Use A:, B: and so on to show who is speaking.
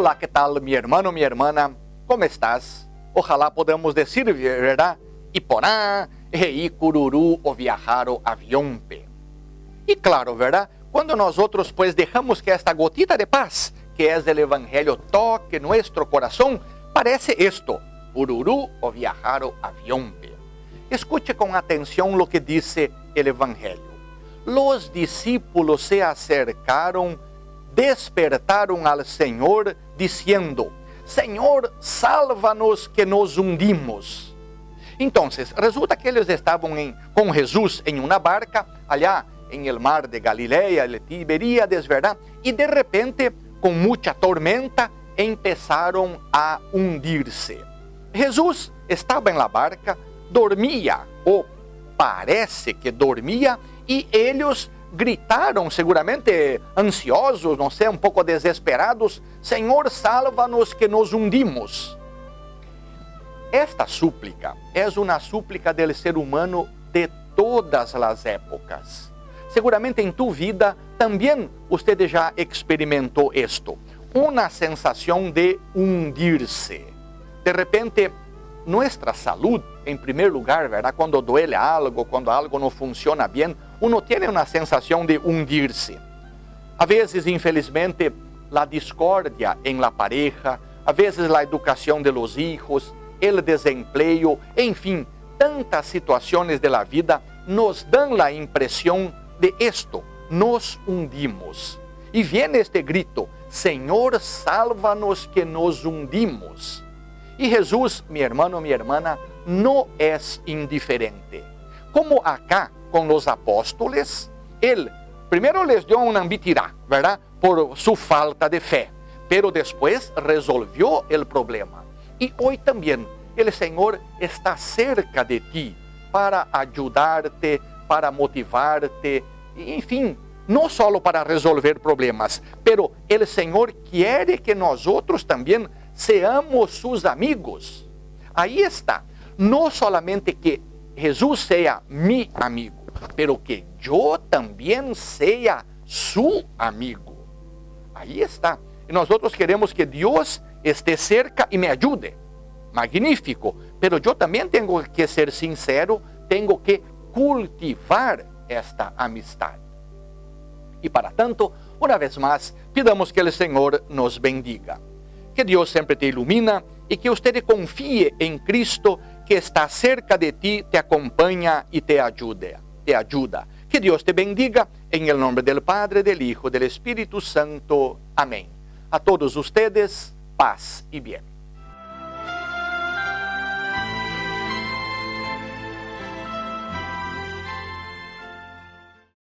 A: Olá, ¿qué tal, mi hermano, mi hermana? ¿Cómo estás? Ojalá podamos decir, ¿verdad? Iporá, rei, cururu, o viajar o avión. Y claro, ¿verdad? Cuando nosotros pues dejamos que esta gotita de paz, que es el Evangelio, toque nuestro corazón, parece esto, cururu, o viajar o avión. Escuche con atención lo que dice el Evangelio. Los discípulos se acercaron, despertaron al Señor diciendo, Señor, sálvanos que nos hundimos. Entonces, resulta que eles estavam com Jesus em uma barca, allá em el mar de Galileia, de Tiberíades, ¿verdad? E de repente, com muita tormenta, empezaram a hundir-se. Jesus estava em la barca, dormia, ou parece que dormia, e eles gritaram, seguramente ansiosos, não sei, um pouco desesperados, Senhor, salva-nos que nos hundimos. Esta súplica é uma súplica do ser humano de todas as épocas. Seguramente em tu vida também você já experimentou isto, uma sensação de hundir-se. De repente, nossa saúde, em primeiro lugar, ¿verdad? Quando duele algo, quando algo não funciona bem, uno tem uma sensação de hundir-se. A vezes, infelizmente, a discórdia em la pareja, a vezes a educação de los hijos, o desempleo, enfim, tantas situações de la vida nos dão a impressão de esto, nos hundimos. E vem este grito, Senhor, salva-nos que nos hundimos. E Jesus, mi hermano, mi hermana, não é indiferente. Como acá com os apóstolos, ele primeiro les deu uma ambitirá, ¿verdad? Por sua falta de fé, pero depois resolveu o problema. E hoje também, o Senhor está cerca de ti para ajudar-te, para motivar-te, enfim, não só para resolver problemas, pero o Senhor quer que nós outros também seamos seus amigos. Aí está, não solamente que Jesus seja mi amigo, pero que eu também seja su amigo. Aí está. E nós outros queremos que Deus esteja cerca e me ajude. Magnífico. Pero eu também tenho que ser sincero, tenho que cultivar esta amistade. E para tanto, uma vez mais, pidamos que o Senhor nos bendiga. Que Deus sempre te ilumina e que você confie em Cristo que está cerca de ti, te acompanha e te ajuda. Que Deus te bendiga, em nome do Padre, do Hijo, do Espírito Santo. Amém. A todos ustedes, paz e bem.